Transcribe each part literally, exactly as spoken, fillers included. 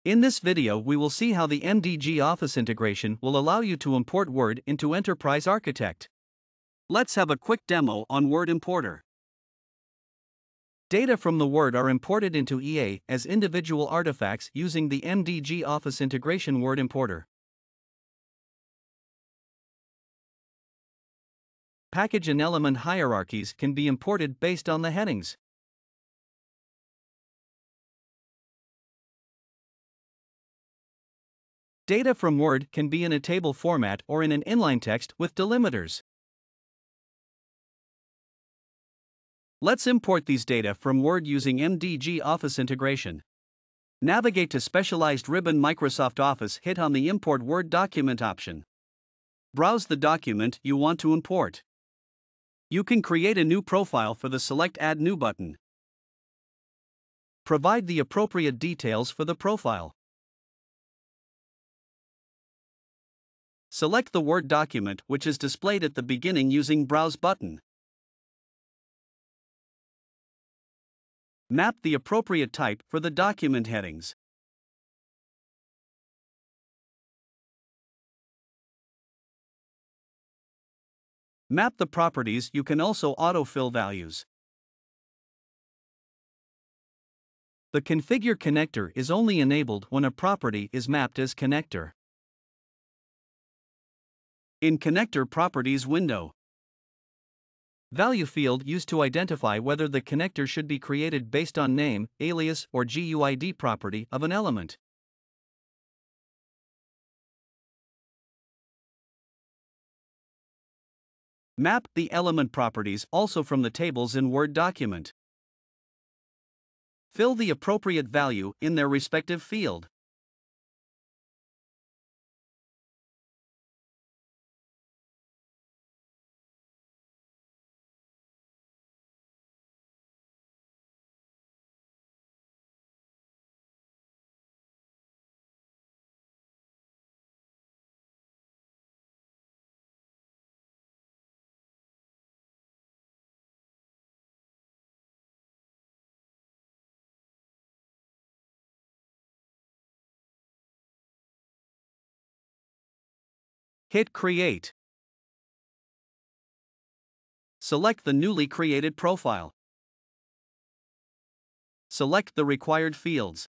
In this video we will see how the M D G Office integration will allow you to import Word into Enterprise Architect. Let's have a quick demo on Word Importer. Data from the Word are imported into E A as individual artifacts using the M D G Office integration Word Importer. Package and element hierarchies can be imported based on the headings. Data from Word can be in a table format or in an inline text with delimiters. Let's import these data from Word using M D G Office integration. Navigate to Specialized ribbon Microsoft Office, hit on the Import Word Document option. Browse the document you want to import. You can create a new profile for the Select Add New button. Provide the appropriate details for the profile. Select the Word document which is displayed at the beginning using Browse button. Map the appropriate type for the document headings. Map the properties. You can also autofill values. The Configure connector is only enabled when a property is mapped as connector. In Connector Properties window, Value field used to identify whether the connector should be created based on name, alias, or G U I D property of an element. Map the element properties also from the tables in Word document. Fill the appropriate value in their respective field. Hit Create. Select the newly created profile. Select the required fields.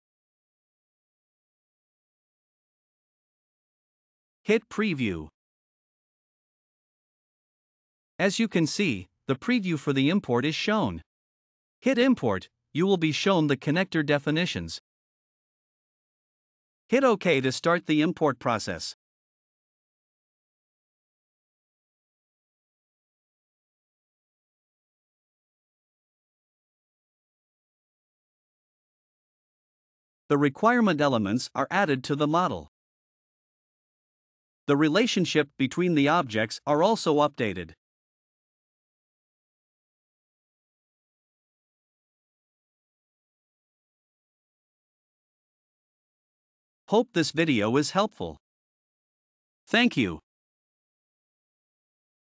Hit Preview. As you can see, the preview for the import is shown. Hit Import, you will be shown the connector definitions. Hit OK to start the import process. The requirement elements are added to the model. The relationship between the objects are also updated. Hope this video is helpful. Thank you.